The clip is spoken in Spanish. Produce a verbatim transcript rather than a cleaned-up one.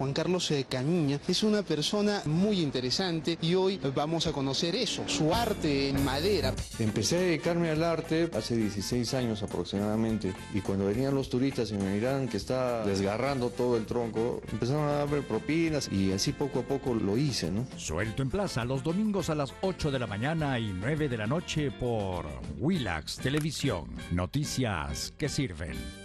Juan Carlos eh, Cañiña es una persona muy interesante y hoy vamos a conocer eso, su arte en madera. Empecé a dedicarme al arte hace dieciséis años aproximadamente, y cuando venían los turistas y me miraban que estaba desgarrando todo el tronco, empezaron a darme propinas y así poco a poco lo hice, ¿no? Suelto en Plaza los domingos a las ocho de la mañana y nueve de la noche por Willax Televisión. Noticias que sirven.